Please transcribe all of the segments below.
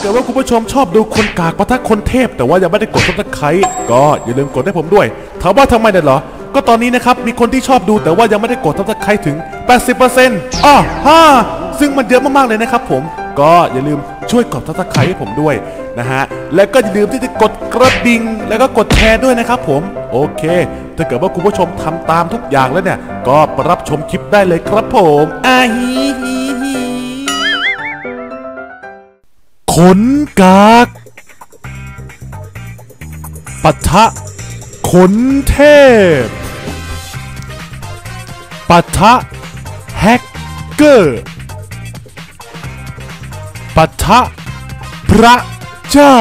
กิดว่าคุณผู้ชมชอบดูคนกากปะทะคนเทพแต่ว่ายังไม่ได้กดซับสไครต์ก็อย่าลืมกดให้ผมด้วยถามว่าทำไมเนี่ยเหรอก็ตอนนี้นะครับมีคนที่ชอบดูแต่ว่ายังไม่ได้กดซับสไครต์ถึง 80% ซึ่งมันเยอะมากๆเลยนะครับผมก็อย่าลืมช่วยกดซับสไครต์ให้ผมด้วยนะฮะและก็อย่าลืมที่จะกดกระดิ่งแล้วก็กดแชร์ด้วยนะครับผมโอเคถ้าเกิดว่าคุณผู้ชมทำตามทุกอย่างแล้วเนี่ยก็รับชมคลิปได้เลยครับผมขนกากปะทะขนเทพปะทะแฮกเกอร์ปะทะพระเจ้า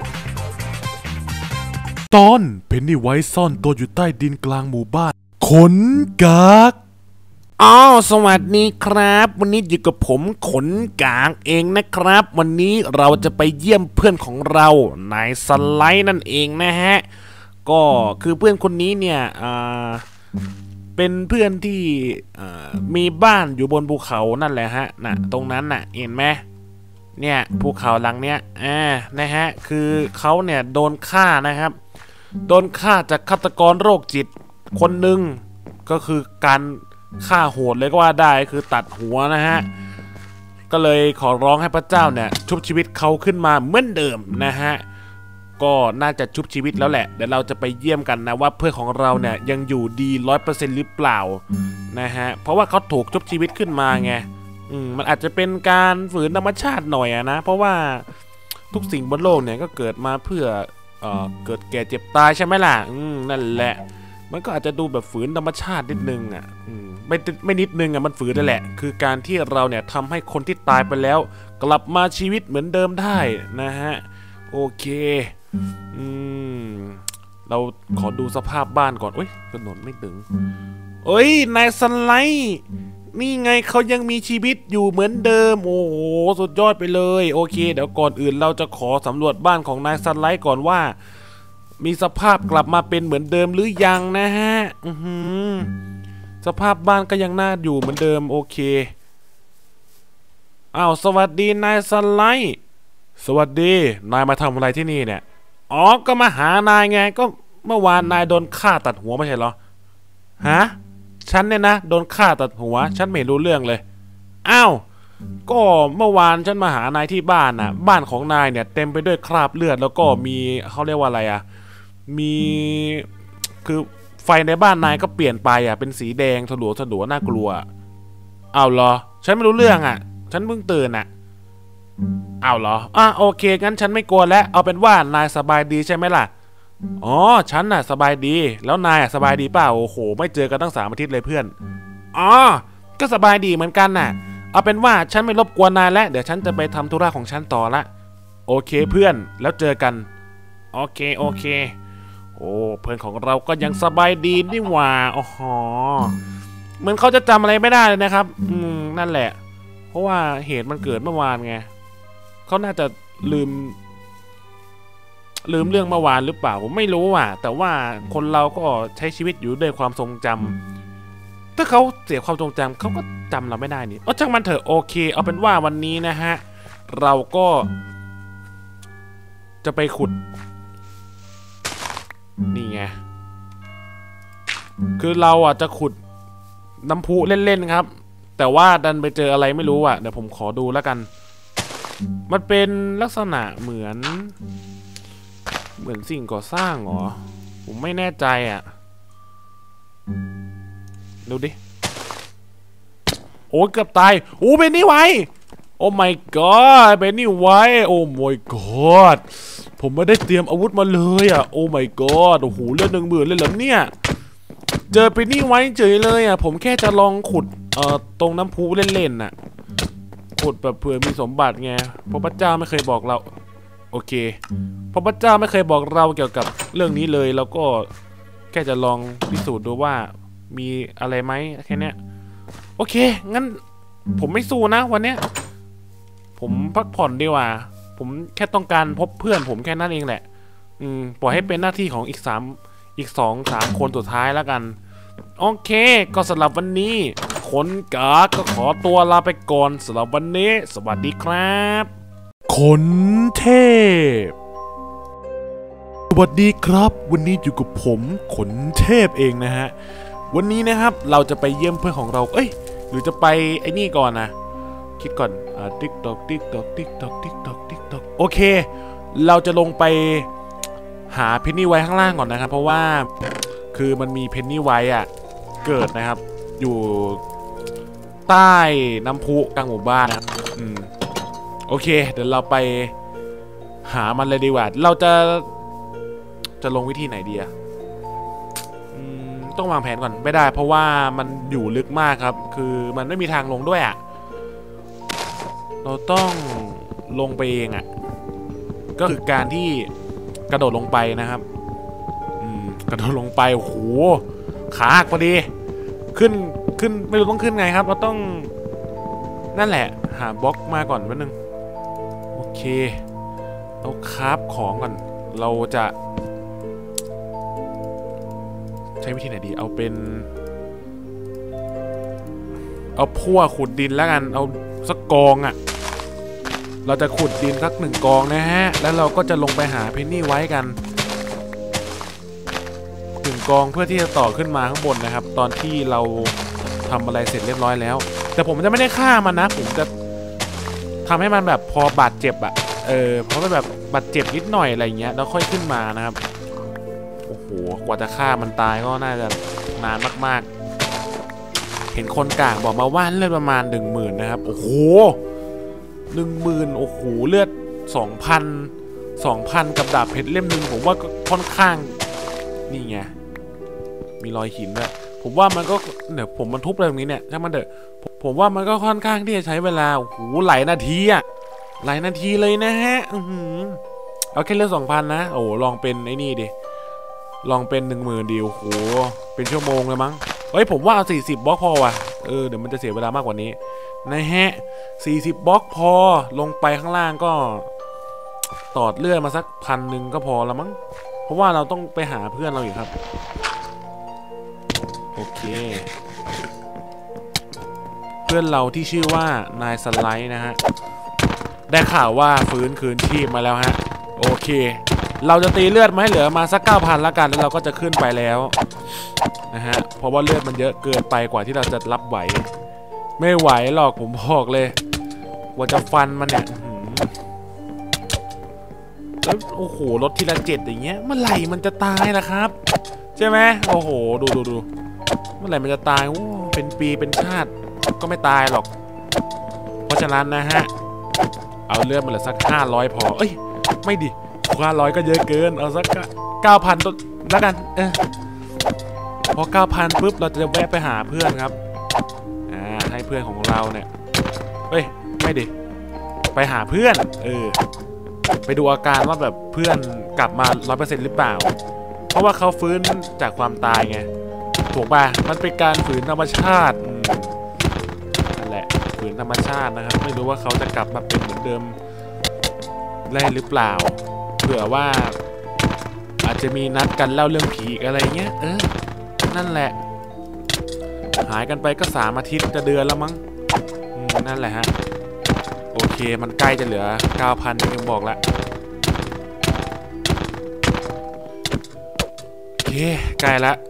ตอนเพนนี่ไวท์ซ่อนตัวอยู่ใต้ดินกลางหมู่บ้านขนกากสวัสดีครับวันนี้อยู่กับผมขนกากเองนะครับวันนี้เราจะไปเยี่ยมเพื่อนของเรานายสไลด์นั่นเองนะฮะก็คือเพื่อนคนนี้เนี่ยเป็นเพื่อนที่มีบ้านอยู่บนภูเขานั่นแหละฮะน่ะตรงนั้นน่ะเห็นไหมเนี่ยภูเขาหลังเนี้ยนะฮะคือเขาเนี่ยโดนฆ่านะครับโดนฆ่าจากฆาตกรโรคจิตคนหนึ่งก็คือการฆ่าโหดเลยก็ว่าได้คือตัดหัวนะฮะก็เลยขอร้องให้พระเจ้าเนี่ยชุบชีวิตเขาขึ้นมาเหมือนเดิมนะฮะก็น่าจะชุบชีวิตแล้วแหละเดี๋ยวเราจะไปเยี่ยมกันนะว่าเพื่อนของเราเนี่ยยังอยู่ดี 100% หรือเปล่านะฮะเพราะว่าเขาถูกชุบชีวิตขึ้นมาไงมันอาจจะเป็นการฝืนธรรมชาติหน่อยนะเพราะว่าทุกสิ่งบนโลกเนี่ยก็เกิดมาเพื่อเกิดแก่เจ็บตายใช่ไหมล่ะนั่นแหละมันก็อาจจะดูแบบฝืนธรรมชาตินิดนึงไม่นิดนึงมันฝืนนั่นแหละคือการที่เราเนี่ยทำให้คนที่ตายไปแล้วกลับมาชีวิตเหมือนเดิมได้นะฮะโอเคเราขอดูสภาพบ้านก่อนถนนไม่ถึงนายสไลด์นี่ไงเขายังมีชีวิตอยู่เหมือนเดิมโอ้โหสุดยอดไปเลยโอเคเดี๋ยวก่อนอื่นเราจะขอสำรวจบ้านของนายสไลด์ก่อนว่ามีสภาพกลับมาเป็นเหมือนเดิมหรือยังนะฮะสภาพบ้านก็ยังน่าอยู่เหมือนเดิมโอเคสวัสดีนายสไลด์สวัสดีนายมาทำอะไรที่นี่เนี่ยก็มาหานายไงก็เมื่อวานนายโดนฆ่าตัดหัวไม่ใช่เหรอฮะฉันเนี่ยนะโดนฆ่าตัดหัวฉันไม่รู้เรื่องเลยก็เมื่อวานฉันมาหานายที่บ้านน่ะบ้านของนายเนี่ยเต็มไปด้วยคราบเลือดแล้วก็มีเขาเรียกว่าอะไรมีคือไฟในบ้านนายก็เปลี่ยนไปเป็นสีแดงสลัวน่ากลัวเหรอฉันไม่รู้เรื่องฉันเพิ่งตื่นเหรอโอเคงั้นฉันไม่กลัวแล้วเอาเป็นว่านายสบายดีใช่ไหมล่ะฉันน่ะสบายดีแล้วนายสบายดีเปล่าโอ้โหไม่เจอกันตั้ง3 อาทิตย์เลยเพื่อนก็สบายดีเหมือนกันน่ะเอาเป็นว่าฉันไม่รบกวนนายแล้วเดี๋ยวฉันจะไปทำธุระของฉันต่อละโอเคเพื่อนแล้วเจอกันโอเคเพื่อนของเราก็ยังสบายดีนี่หว่าเหมือนเขาจะจำอะไรไม่ได้เลยนะครับนั่นแหละเพราะว่าเหตุมันเกิดเมื่อวานไงเขาน่าจะลืมเรื่องเมื่อวานหรือเปล่าผมไม่รู้แต่ว่าคนเราก็ใช้ชีวิตอยู่ด้วยความทรงจำถ้าเขาเสียความทรงจำเขาก็จำเราไม่ได้นี่ช่างมันเถอะโอเคเอาเป็นว่าวันนี้นะฮะเราก็จะไปขุดนี่ไงคือเราจะขุดน้ำพุเล่นๆครับแต่ว่าดันไปเจออะไรไม่รู้เดี๋ยวผมขอดูแล้วกันมันเป็นลักษณะเหมือนสิ่งก่อสร้างเหรอผมไม่แน่ใจดูดิเกือบตายเป็นนี่ไวโอ้ my god เป็นนี่ไวโอ้ my god ผมไม่ได้เตรียมอาวุธมาเลยโอ้ my god โอ้โหเลือด10,000เลยเหรอเนี่ยเจอเป็นนี่ไวเฉยเลยผมแค่จะลองขุดตรงน้ำพุเล่นๆขุดแบบเผื่อมีสมบัติไงเพราะพระเจ้าไม่เคยบอกเราโอเคเพราะพระเจ้าไม่เคยบอกเราเกี่ยวกับเรื่องนี้เลยแล้วก็แค่จะลองพิสูจน์ดูว่ามีอะไรไหมแค่นี้โอเคงั้นผมไม่สู้นะวันเนี้ยผมพักผ่อนดีกว่าผมแค่ต้องการพบเพื่อนผมแค่นั้นเองแหละปล่อยให้เป็นหน้าที่ของอีก2-3 คนสุดท้ายแล้วกันโอเคก็สำหรับวันนี้ขนกากก็ขอตัวลาไปก่อนสำหรับวันนี้สวัสดีครับขนเทพสวัสดีครับวันนี้อยู่กับผมขนเทพเองนะฮะวันนี้นะครับเราจะไปเยี่ยมเพื่อนของเราหรือจะไปไอ้นี่ก่อนนะคิดก่อนติ๊กตอกติ๊กตอกติ๊กตอกติ๊กตอกติ๊กตอกโอเคเราจะลงไปหาเพนนี่ไว้ข้างล่างก่อนนะครับเพราะว่าคือมันมีเพนนี่ไว้เกิดนะครับอยู่ใต้น้ำพุกลางหมู่บ้านนะครับโอเคเดี๋ยวเราไปหามันเลยดีกว่าเราจะลงวิธีไหนดีต้องวางแผนก่อนไม่ได้เพราะว่ามันอยู่ลึกมากครับคือมันไม่มีทางลงด้วยเราต้องลงไปเองก็คือการที่กระโดดลงไปนะครับกระโดดลงไปโอ้โหขาหักพอดีขึ้นไม่รู้ต้องขึ้นไงครับเราต้องนั่นแหละหาบล็อกมาก่อนแป๊บนึงโอเคเราคราฟของก่อนเราจะใช้วิธีไหนดีเอาพั่วขุดดินแล้วกันเอาสักกองเราจะขุดดินสัก1 กองนะฮะแล้วเราก็จะลงไปหาเพนนี่ไว้กัน1 กองเพื่อที่จะต่อขึ้นมาข้างบนนะครับตอนที่เราทำอะไรเสร็จเรียบร้อยแล้วแต่ผมจะไม่ได้ฆ่ามันนะผมจะทำให้มันแบบพอบาดเจ็บเพราะแบบบาดเจ็บนิดหน่อยอะไรเงี้ยแล้วค่อยขึ้นมานะครับโอ้โหกว่าจะฆ่ามันตายก็น่าจะนานมากๆเห็นคนกลางบอกมาว่าเลือดประมาณ 10,000 นะครับโอ้โห 10,000โอ้โหเลือด 2,000 กับดาบเพชรเล่มนึงผมว่าก็ค่อนข้างนี่ไงมีรอยหินด้วยผมว่ามันก็เดี๋ยวผมมันทุบอะไรตรงนี้เนี่ยช่างมันเถอะผมว่ามันก็ค่อนข้างที่จะใช้เวลาโอ้โหหลายนาทีหลายนาทีเลยนะฮะเอาแค่เลือด 2,000 นะโอ้ลองเป็นไอ้นี่ดิลองเป็น 10,000ดิโอ้โหเป็นชั่วโมงเลยมั้งผมว่าเอา40 บล็อกพอว่ะเดี๋ยวมันจะเสียเวลามากกว่านี้นะฮะ40 บล็อกพอลงไปข้างล่างก็ตอดเลือดมาสัก1,000ก็พอแล้วมั้งเพราะว่าเราต้องไปหาเพื่อนเราอยู่ครับโอเคเพื่อนเราที่ชื่อว่านายสไลด์นะฮะได้ข่าวว่าฟื้นคืนชีพมาแล้วฮะโอเคเราจะตีเลือดมาให้เหลือมาสัก 9,000 แล้วกันแล้วเราก็จะขึ้นไปแล้วนะฮะเพราะว่าเลือดมันเยอะเกินไปกว่าที่เราจะรับไหวไม่ไหวหรอกผมบอกเลยว่าจะฟันมันเนี่ยแล้วโอ้โหรถทีละ7อย่างเงี้ยเมื่อไหร่มันจะตายล่ะครับใช่ไหมโอ้โหดูเมื่อไหร่มันจะตายโอ้เป็นปีเป็นชาติก็ไม่ตายหรอกเพราะฉะนั้นนะฮะเอาเลือดมาเหลือสัก500พอไม่ดิ500ก็เยอะเกินเอาสัก 9,000 ต้นแล้วกันพอ 9,000 ปุ๊บเราจะแวะไปหาเพื่อนครับให้เพื่อนของเราเนี่ยไม่ดิไปหาเพื่อนไปดูอาการว่าแบบเพื่อนกลับมา 100% หรือเปล่าเพราะว่าเขาฟื้นจากความตายไงถูกป่ะมันเป็นการฝืนธรรมชาตินั่นแหละฝืนธรรมชาตินะครับไม่รู้ว่าเขาจะกลับมาเป็นเหมือนเดิมได้หรือเปล่าเผื่อว่าอาจจะมีนัดกันเล่าเรื่องผีอะไรเงี้ยนั่นแหละหายกันไปก็3 อาทิตย์จะเดือนแล้วมั้งนั่นแหละฮะโอเคมันใกล้จะเหลือ 9,000 ที่ผมบอกแล้วโอเคใกล้แล้ว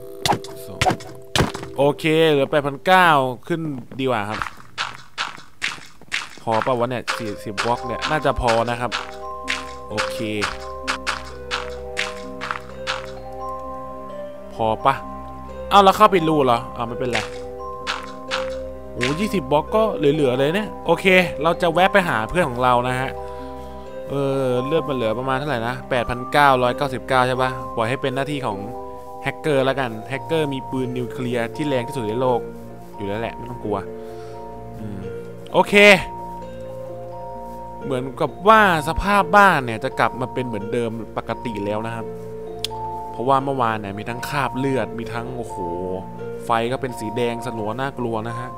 โอเคเหลือ 8,900 ขึ้นดีกว่าครับพอป่ะวะเนี่ย40 บล็อกเนี่ยน่าจะพอนะครับโอเคพอปะเอาแล้วเข้าไปรูเหรอไม่เป็นไรโอ้20 บล็อกก็เหลือๆเลยเนี่ยโอเคเราจะแวะไปหาเพื่อนของเรานะฮะเลือดมันเหลือประมาณเท่าไหร่นะ 8,999 ใช่ปะปล่อยให้เป็นหน้าที่ของแฮกเกอร์แล้วกันแฮกเกอร์มีปืนนิวเคลียร์ที่แรงที่สุดในโลกอยู่แล้วแหละไม่ต้องกลัวโอเคเหมือนกับว่าสภาพบ้านเนี่ยจะกลับมาเป็นเหมือนเดิมปกติแล้วนะครับเพราะว่าเมื่อวานเนี่ยมีทั้งคราบเลือดมีทั้งโอ้โหไฟก็เป็นสีแดงสลัวน่ากลัวนะฮะ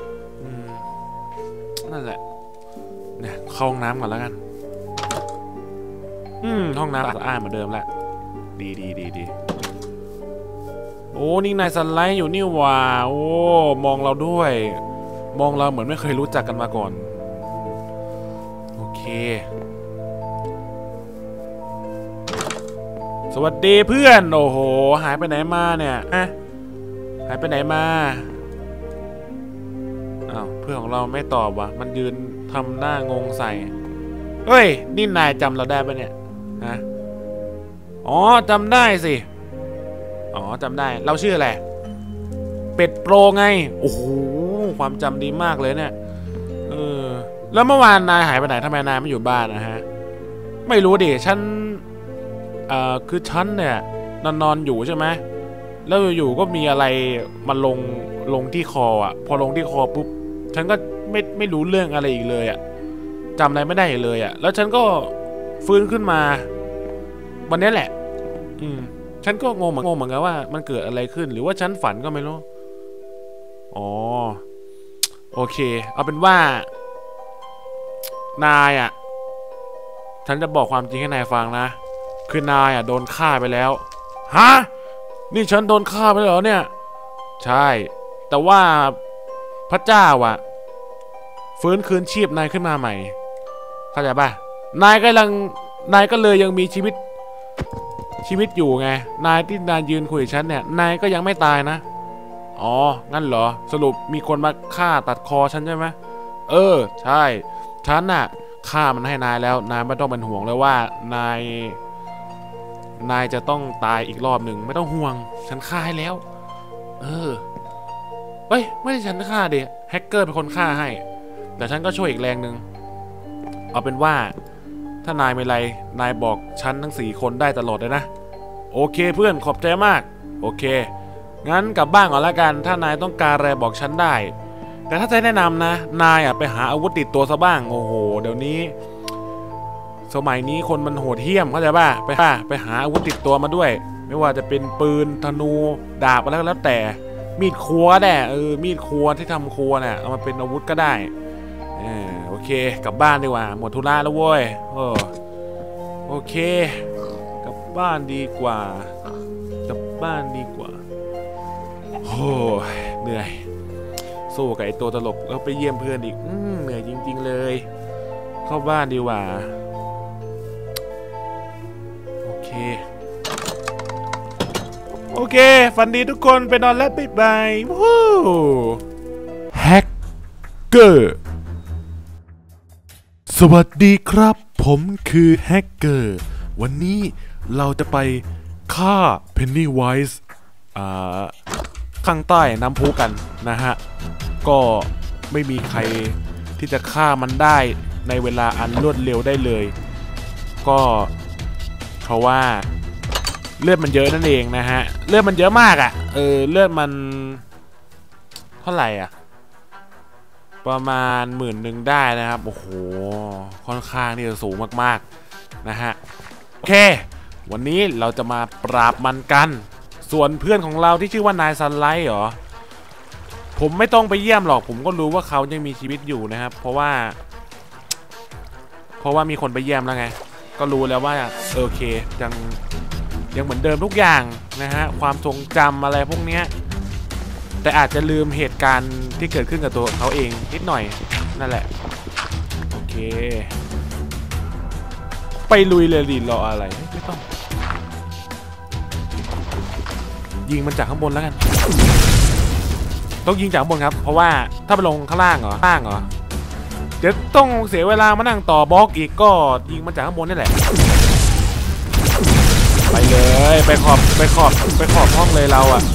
นั่นแหละเนี่ยเข้าห้องน้ำก่อนแล้วกันห้องน้ำสะอาดเหมือนเดิมแล้วดีโอ้นี่นายสไลด์อยู่นี่ว่าโอ้มองเราด้วยมองเราเหมือนไม่เคยรู้จักกันมาก่อนโอเคสวัสดีเพื่อนโอ้โหหายไปไหนมาเนี่ยหายไปไหนมาอ้าวเพื่อนของเราไม่ตอบวะมันยืนทำหน้างงใส่เฮ้ยนี่นายจำเราได้ปะเนี่ยฮะอ๋อจำได้สิอ๋อจำได้เราชื่ออะไรเป็ดโปรไงโอ้โหความจำดีมากเลยเนี่ยแล้วเมื่อวานนายหายไปไหนทำไมนายไม่อยู่บ้านนะฮะไม่รู้ดิฉันคือฉันเนี่ยนอนอยู่ใช่ไหมแล้วอยู่ก็มีอะไรมาลงที่คออ่ะพอลงที่คอปุ๊บฉันก็ไม่รู้เรื่องอะไรอีกเลยอ่ะจำอะไรไม่ได้เลยอ่ะแล้วฉันก็ฟื้นขึ้นมาวันนี้แหละฉันก็งงเหมือนกันว่ามันเกิดอะไรขึ้นหรือว่าฉันฝันก็ไม่รู้อ๋อโอเคเอาเป็นว่านายอ่ะฉันจะบอกความจริงให้นายฟังนะคือนายอ่ะโดนฆ่าไปแล้วฮะนี่ฉันโดนฆ่าไปแล้วเนี่ยใช่แต่ว่าพระเจ้าอ่ะฟื้นคืนชีพนายขึ้นมาใหม่เข้าใจป่ะนายก็เลยยังมีชีวิตอยู่ไงนายที่นายยืนคุยกับฉันเนี่ยนายก็ยังไม่ตายนะอ๋องั้นเหรอสรุปมีคนมาฆ่าตัดคอฉันใช่ไหมใช่ฉันน่ะฆ่ามันให้นายแล้วนายไม่ต้องเป็นห่วงเลยว่านายจะต้องตายอีกรอบหนึ่งไม่ต้องห่วงฉันฆ่าให้แล้วเฮ้ยไม่ใช่ฉันฆ่าดิแฮกเกอร์เป็นคนฆ่าให้แต่ฉันก็ช่วยอีกแรงหนึ่งเอาเป็นว่าถ้านายไม่ไรนายบอกฉันทั้ง4 คนได้ตลอดเลยนะโอเคเพื่อนขอบใจมากโอเคงั้นกลับบ้านก่อนละกันถ้านายต้องการอะไรบอกฉันได้แต่ถ้าจะแนะนำนะนายไปหาอาวุธติดตัวซะบ้างโอ้โหเดี๋ยวนี้สมัยนี้คนมันโหดเหี้ยมเข้าใจป่ะไปหาอาวุธติดตัวมาด้วยไม่ว่าจะเป็นปืนธนูดาบอะไรก็แล้วแต่มีดครัวแน่มีดครัวที่ทำครัวเนี่ยเอามาเป็นอาวุธก็ได้โอเคกลับบ้านดีกว่าหมดธุระแล้วเว้ยโอเคกลับบ้านดีกว่าโอ้เหนื่อยสู้กับไอตัวตลกแล้วไปเยี่ยมเพื่อนอีกเหนื่อยจริงๆเลยเข้าบ้านดีกว่าโอเคฝันดีทุกคนไปนอนแล้วบ๊ายบายวู้แฮกเกอร์สวัสดีครับผมคือแฮกเกอร์วันนี้เราจะไปฆ่าเพนนีไวส์ข้างใต้น้ำพุกันนะฮะก็ไม่มีใครที่จะฆ่ามันได้ในเวลาอันรวดเร็วได้เลยก็เพราะว่าเลือดมันเยอะนั่นเองนะฮะเลือดมันเยอะมากอ่ะเลือดมันเท่าไหร่อ่ะประมาณ10,000ได้นะครับโอ้โหค่อนข้างที่จะสูงมากๆนะฮะโอเควันนี้เราจะมาปราบมันกันส่วนเพื่อนของเราที่ชื่อว่านายซันไลท์เหรอผมไม่ต้องไปเยี่ยมหรอกผมก็รู้ว่าเขายังมีชีวิตอยู่นะครับเพราะว่ามีคนไปเยี่ยมแล้วไงก็รู้แล้วว่าโอเคยังเหมือนเดิมทุกอย่างนะฮะความทรงจำอะไรพวกเนี้ยแต่อาจจะลืมเหตุการณ์ที่เกิดขึ้นกับตัวเขาเองนิดหน่อยนั่นแหละโอเคไปลุยเลยดิรออะไรไม่ต้องยิงมันจากข้างบนแล้วกันต้องยิงจากข้างบนครับเพราะว่าถ้าไปลงข้างล่างเหรอเดี๋ยวต้องเสียเวลามานั่งต่อบล็อกอีกก็ยิงมันจากข้างบนนี่แหละไปเลยไปขอบห้องเลยเราอ่ะ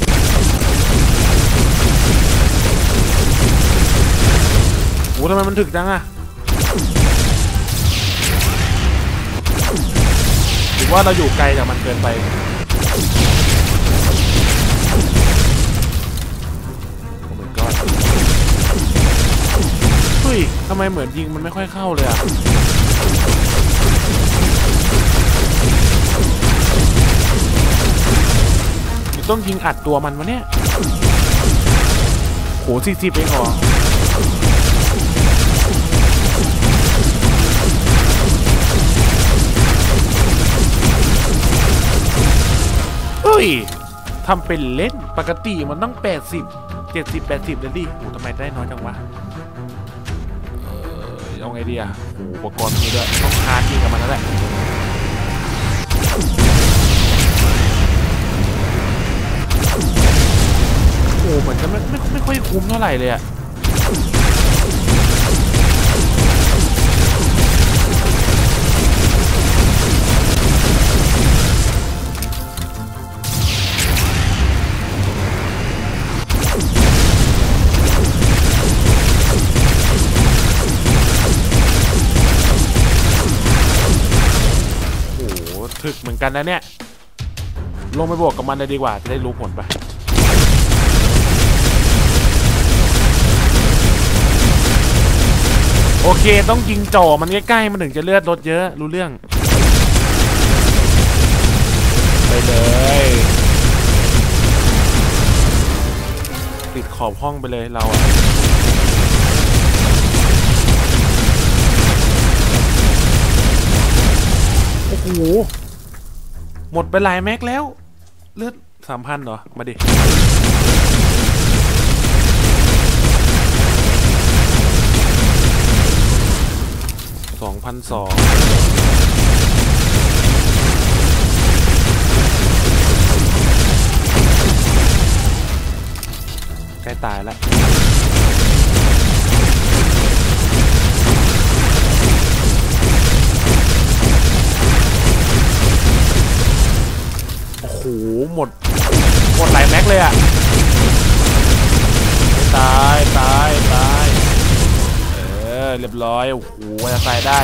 โอ้ทำไมมันถึกจังอ่ะหรือว่าเราอยู่ไกลจากมันเกินไปโอ้ my god เฮ้ยทำไมเหมือนยิงมันไม่ค่อยเข้าเลยอ่ะต้องยิงอัดตัวมันวะเนี่ยโห40เองเหรอเฮ้ยทำเป็นเล่นปกติมันต้อง80 70 80เลยดิโหทำไมได้น้อยจังวะเอาไงดีอ่ะอุปกรณ์มีด้วยต้องคานยิงกับมันแล้วแหละโอ้เหมือนจะไม่ค่อยคุ้มเท่าไหร่เลยอ่ะถึกเหมือนกันนะเนี่ยลงไปบวกกับมันเลยดีกว่าจะได้รู้ผลไปโอเคต้องยิงจ่อมันใกล้ๆมันถึงจะเลือดลดเยอะรู้เรื่องไปเลยติดขอบห้องไปเลยเราอะโอ้โหหมดไปหลายแม็กแล้วเลือด 3,000เหรอมาดิ2,200ใกล้ตายแล้วโอ้โหหมดหลายแม็กเลยอ่ะตายเรียบร้อยโอ้โหจะตายได้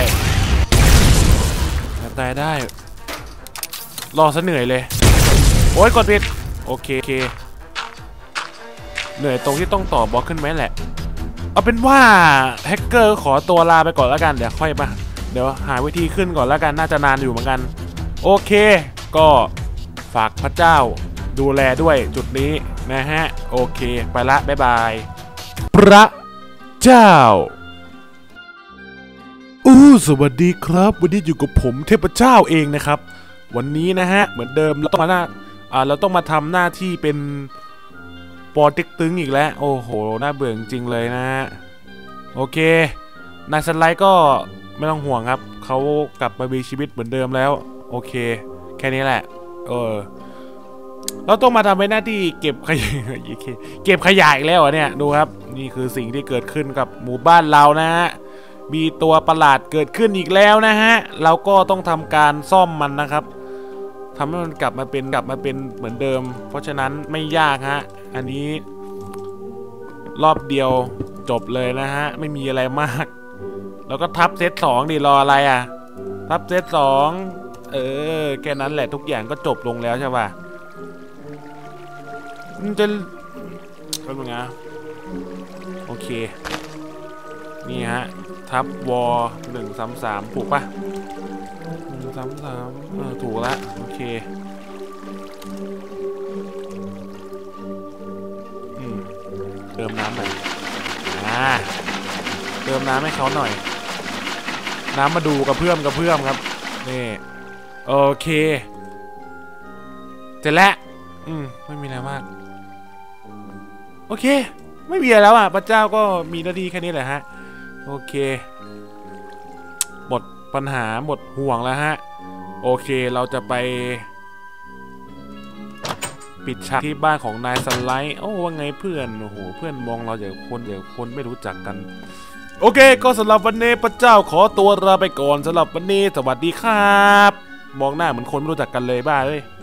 รอซะเหนื่อยเลยโอ้ยกดผิดโอเคเหนื่อยตรงที่ต้องต่อบล็อกขึ้นไหมแหละเอาเป็นว่าแฮกเกอร์ขอตัวลาไปก่อนแล้วกันเดี๋ยวค่อยมาเดี๋ยวหาวิธีขึ้นก่อนแล้วกันน่าจะนานอยู่เหมือนกันโอเคก็ฝากพระเจ้าดูแลด้วยจุดนี้นะฮะโอเคไปละบ๊ายบายพระเจ้าสวัสดีครับวันนี้อยู่กับผมเทพเจ้าเองนะครับวันนี้นะฮะเหมือนเดิมเราต้องมาทำหน้าที่เป็นปอติ๊กตึงอีกแล้วโอ้โหน่าเบื่อจริงเลยนะฮะโอเคนายสไลด์ก็ไม่ต้องห่วงครับเขากลับมามีชีวิตเหมือนเดิมแล้วโอเคแค่นี้แหละเราต้องมาทำเป็นหน้าที่เก็บขยะอีกแล้วเนี่ยดูครับนี่คือสิ่งที่เกิดขึ้นกับหมู่บ้านเรานะฮะมีตัวประหลาดเกิดขึ้นอีกแล้วนะฮะเราก็ต้องทำการซ่อมมันนะครับทำให้มันกลับมาเป็นเหมือนเดิมเพราะฉะนั้นไม่ยากฮะอันนี้รอบเดียวจบเลยนะฮะไม่มีอะไรมากแล้วก็ทับเซต2ดิรออะไรอ่ะทับเซต2แค่นั้นแหละทุกอย่างก็จบลงแล้วใช่ป่ะมันจะเป็นยังไงโอเคนี่ฮะทับวอ133ถูกปะ133ถูกละโอเคเติมน้ำหน่อยเติมน้ำให้เขาหน่อยน้ำมาดูกระเพื่อมครับนี่โอเคเสร็จแล้วไม่มีอะไรมากโอเคไม่มีอะไรแล้วอ่ะพระเจ้าก็มีหน้าที่แค่นี้แหละฮะโอเคหมดปัญหาหมดห่วงแล้วฮะโอเคเราจะไปปิดฉากที่บ้านของนายสไลด์ว่าไงเพื่อนโอ้โหเพื่อนมองเราอย่างคนไม่รู้จักกันโอเคก็สำหรับวันนี้พระเจ้าขอตัวลาไปก่อนสำหรับวันนี้สวัสดีครับมองหน้าเหมือนคนไม่รู้จักกันเลยบ้าเลย